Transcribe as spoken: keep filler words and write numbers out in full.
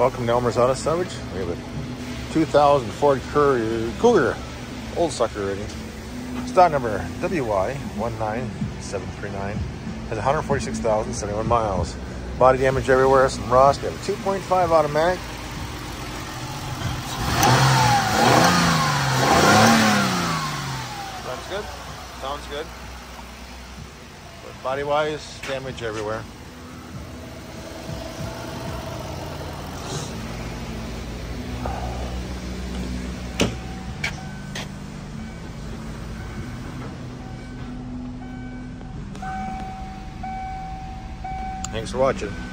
Welcome to Elmer's Auto Salvage. We have a two thousand Ford Cougar, old sucker already. Stock number W Y one nine seven three nine. Has one hundred forty-six thousand seventy-one miles. Body damage everywhere, some rust. We have a two point five automatic. Runs good, sounds good. But body-wise, damage everywhere. Thanks for watching.